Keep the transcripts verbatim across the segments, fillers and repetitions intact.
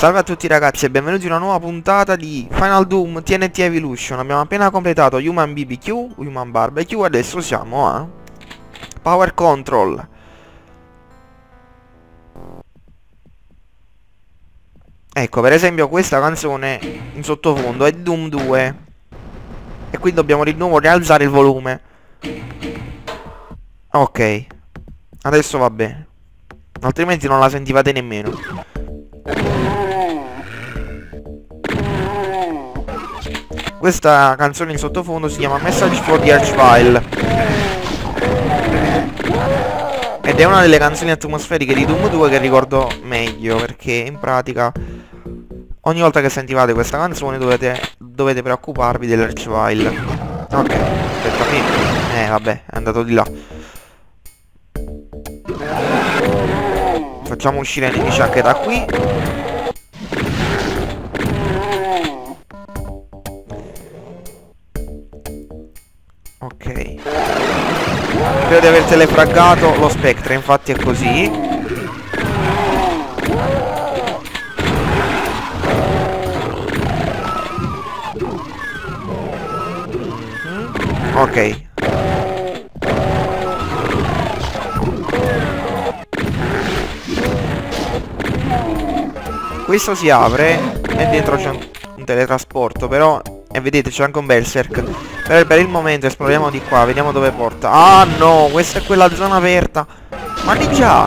Salve a tutti ragazzi e benvenuti in una nuova puntata di Final Doom T N T Evolution. Abbiamo appena completato Human B B Q, Human Barbecue e adesso siamo a Power Control. Ecco, per esempio questa canzone in sottofondo è di Doom due e qui dobbiamo di nuovo rialzare il volume. Ok, adesso va bene, altrimenti non la sentivate nemmeno. Questa canzone in sottofondo si chiama Message for the Archvile ed è una delle canzoni atmosferiche di Doom due che ricordo meglio, perché in pratica ogni volta che sentivate questa canzone dovete, dovete preoccuparvi dell'Archvile. Ok, aspetta qui. Eh vabbè, è andato di là. Facciamo uscire i nemici anche da qui. Ok, credo di aver telefraggato lo Spectre, infatti è così. Mm-hmm. Ok. Questo si apre e dentro c'è un, un teletrasporto, però... E vedete c'è anche un berserk. Per, per il momento esploriamo di qua, vediamo dove porta. Ah no, questa è quella zona aperta. Ma di già.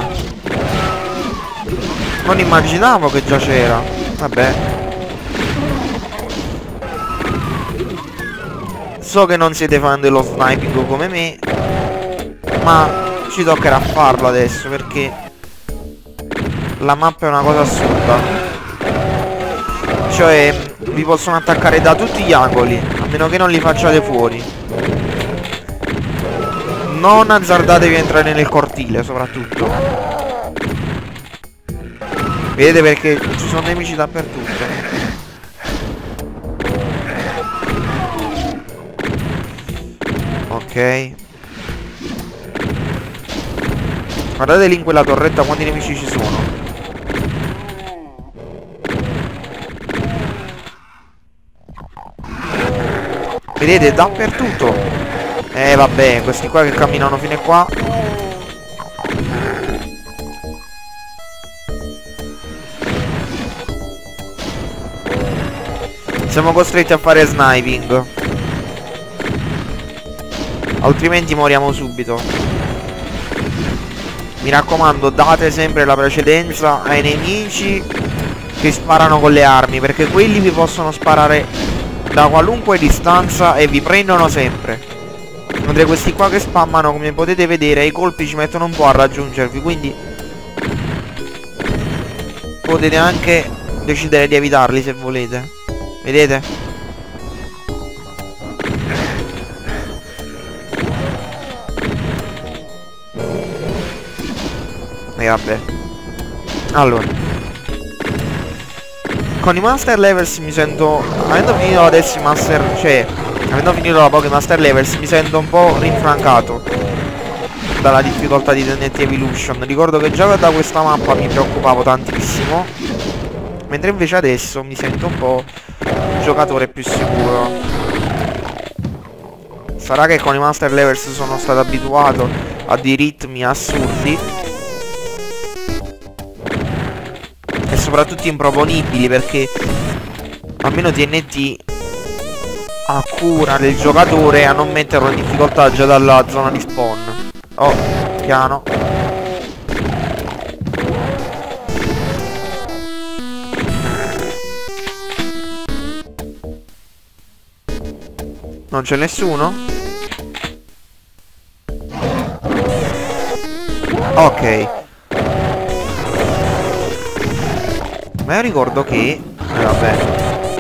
Non immaginavo che già c'era. Vabbè. So che non siete fan dello sniping come me, ma ci toccherà farlo adesso perché la mappa è una cosa assurda. Cioè vi possono attaccare da tutti gli angoli, a meno che non li facciate fuori. Non azzardatevi a entrare nel cortile, soprattutto. Vedete, perché ci sono nemici dappertutto. Ok. Guardate lì in quella torretta quanti nemici ci sono. Vedete, dappertutto. Eh vabbè, questi qua che camminano fino a qua. Siamo costretti a fare sniping, altrimenti moriamo subito. Mi raccomando, date sempre la precedenza ai nemici che sparano con le armi, perché quelli vi possono sparare da qualunque distanza e vi prendono sempre. Mentre questi qua che spammano, come potete vedere, i colpi ci mettono un po' a raggiungervi, quindi potete anche decidere di evitarli se volete. Vedete? E vabbè. Allora, con i Master Levels mi sento, avendo finito adesso i Master, cioè avendo finito la Pokémon Master Levels, mi sento un po' rinfrancato dalla difficoltà di T N T Evolution. Ricordo che già da questa mappa mi preoccupavo tantissimo, mentre invece adesso mi sento un po' un giocatore più sicuro. Sarà che con i Master Levels sono stato abituato a dei ritmi assurdi e soprattutto improponibili, perché almeno T N T ha cura del giocatore a non metterlo in difficoltà già dalla zona di spawn. Oh, piano. Non c'è nessuno? Ok. Ma io ricordo che... Eh, vabbè.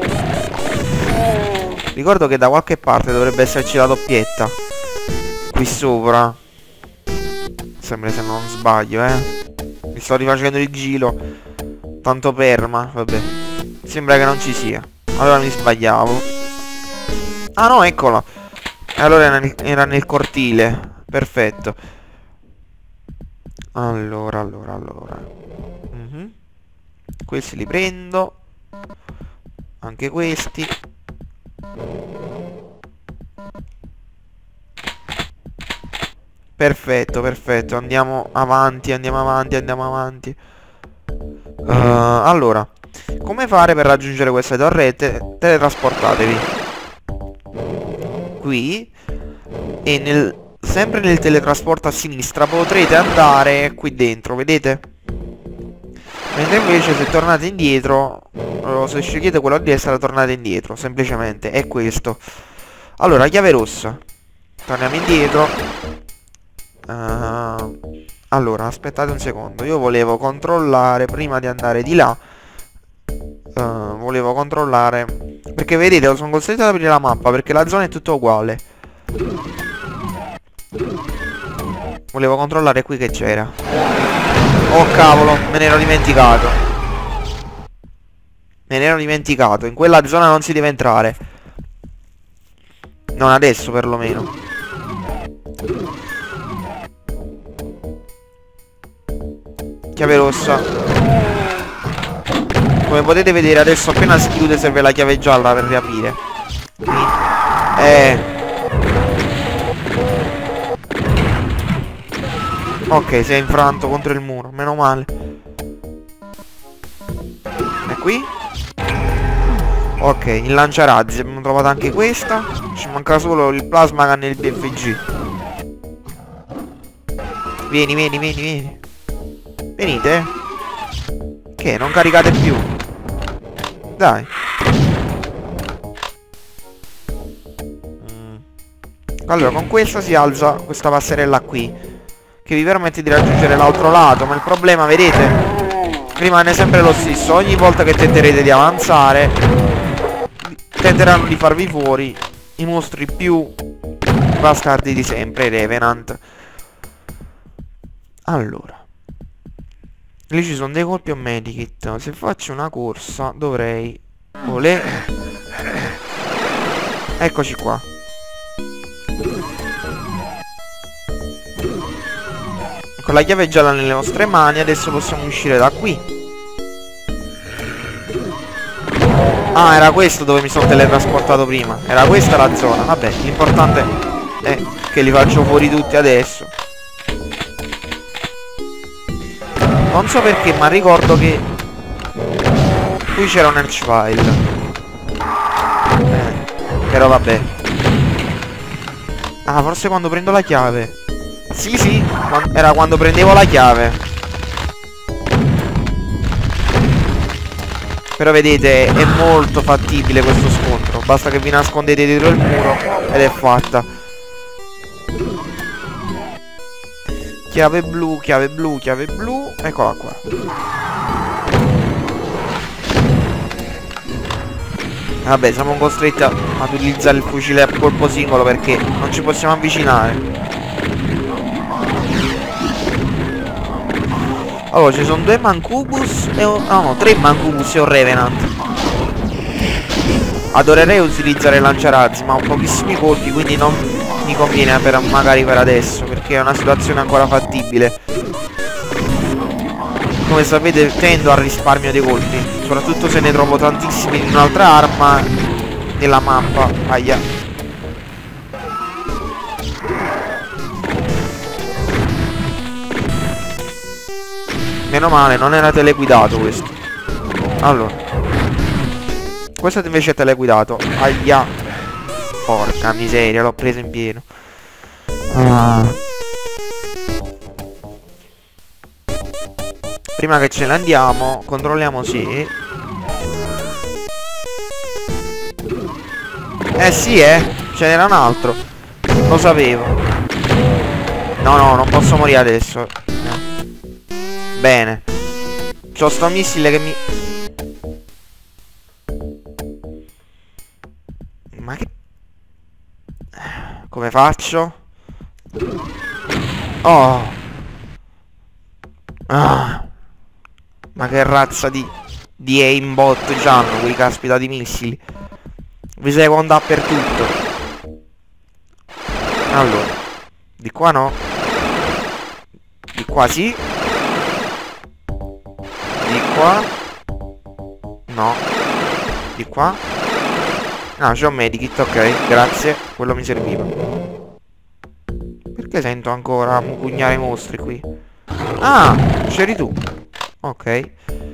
Ricordo che da qualche parte dovrebbe esserci la doppietta qui sopra. Sembra, se non sbaglio, eh. Mi sto rifacendo il giro, tanto per, ma vabbè. Sembra che non ci sia. Allora mi sbagliavo. Ah no, eccola. E allora era nel, era nel cortile. Perfetto. Allora, allora, allora. Mm-hmm. Questi li prendo. Anche questi. Perfetto, perfetto. Andiamo avanti, andiamo avanti, andiamo avanti. Uh, allora, come fare per raggiungere queste torrette? Teletrasportatevi qui. E nel, sempre nel teletrasporto a sinistra potrete andare qui dentro, vedete? Mentre invece se tornate indietro, o se scegliete quello a destra, tornate indietro. Semplicemente è questo. Allora, chiave rossa. Torniamo indietro. uh, Allora, aspettate un secondo. Io volevo controllare prima di andare di là. uh, Volevo controllare, perché vedete, sono costretto ad aprire la mappa perché la zona è tutta uguale. Volevo controllare qui che c'era. Oh cavolo, me ne ero dimenticato. Me ne ero dimenticato. In quella zona non si deve entrare. Non adesso perlomeno. Chiave rossa. Come potete vedere adesso appena si chiude serve la chiave gialla per riaprire. Eh Ok, si è infranto contro il muro, meno male. E qui? Ok, il lanciarazzi, abbiamo trovato anche questa. Ci manca solo il plasma gun e il B F G. Vieni, vieni, vieni, vieni. Venite. Che, non caricate più? Dai. mm. Allora, con questa si alza questa passerella qui, che vi permette di raggiungere l'altro lato. Ma il problema, vedete, rimane sempre lo stesso. Ogni volta che tenterete di avanzare tenteranno di farvi fuori i mostri più bastardi di sempre, i Revenant. Allora, lì ci sono dei colpi o medikit. Se faccio una corsa dovrei... Olè. Eccoci qua. Con la chiave gialla nelle nostre mani adesso possiamo uscire da qui. Ah, era questo dove mi sono teletrasportato prima. Era questa la zona. Vabbè, l'importante è che li faccio fuori tutti adesso. Non so perché, ma ricordo che qui c'era un Archvile. eh, Però vabbè. Ah, forse quando prendo la chiave. Sì, sì, era quando prendevo la chiave. Però vedete, è molto fattibile questo scontro. Basta che vi nascondete dietro il muro ed è fatta. Chiave blu, chiave blu, chiave blu. Eccola qua. Vabbè, siamo costretti a, ad utilizzare il fucile a colpo singolo perché non ci possiamo avvicinare. Allora, ci sono due Mancubus e un... no, no, tre Mancubus e un Revenant. Adorerei utilizzare il lanciarazzi, ma ho pochissimi colpi, quindi non mi conviene per, magari per adesso, perché è una situazione ancora fattibile. Come sapete tendo al risparmio dei colpi, soprattutto se ne trovo tantissimi in un'altra arma nella mappa. Aia. Meno male, non era teleguidato questo. Allora, questo invece è teleguidato. Aia. Porca miseria, l'ho preso in pieno. ah. Prima che ce ne andiamo, controlliamo se... Eh sì, eh, ce n'era un altro. Lo sapevo. No, no, non posso morire adesso. Bene. C'ho sto missile che mi... Ma che... Come faccio? Oh. Ah. Ma che razza di... Di aimbot c'hanno quei caspita di missili. Vi seguo dappertutto. Allora, di qua no. Di qua sì. Di qua. No. Di qua. Ah, c'ho un medikit, ok, grazie. Quello mi serviva. Perché sento ancora mugugnare i mostri qui? Ah, c'eri tu. Ok.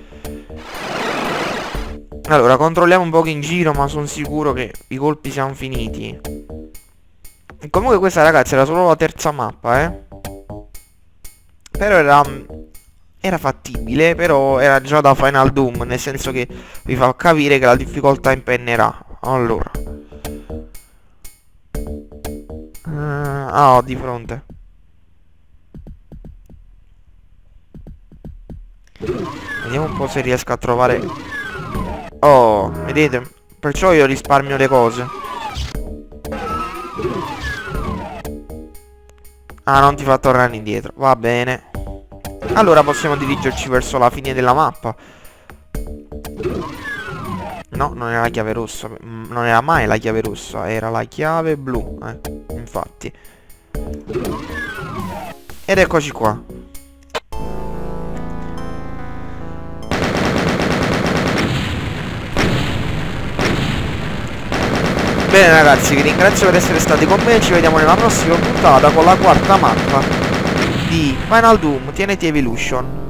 Allora, controlliamo un po' in giro, ma sono sicuro che i colpi siano finiti. E comunque questa, ragazzi, era solo la terza mappa, eh. Però era... Era fattibile, però era già da Final Doom, nel senso che vi fa capire che la difficoltà impennerà. Allora. Uh, ah, ho di fronte. Vediamo un po' se riesco a trovare... Oh, vedete? Perciò io risparmio le cose. Ah, non ti fa tornare indietro. Va bene. Allora possiamo dirigerci verso la fine della mappa. No, non era la chiave rossa. Non era mai la chiave rossa. Era la chiave blu. Eh, infatti. Ed eccoci qua. Bene ragazzi, vi ringrazio per essere stati con me. Ci vediamo nella prossima puntata con la quarta mappa di Final Doom T N T Evolution.